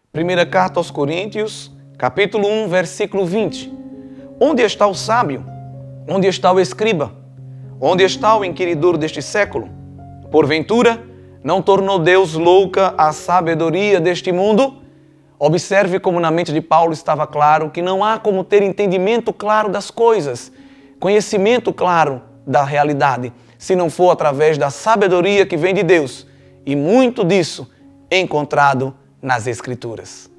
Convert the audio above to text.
Primeira carta aos Coríntios, capítulo 1, versículo 20. Onde está o sábio? Onde está o escriba? Onde está o inquiridor deste século? Porventura, não tornou Deus louca a sabedoria deste mundo? Observe como na mente de Paulo estava claro que não há como ter entendimento claro das coisas, conhecimento claro da realidade, se não for através da sabedoria que vem de Deus, e muito disso encontrado nas Escrituras.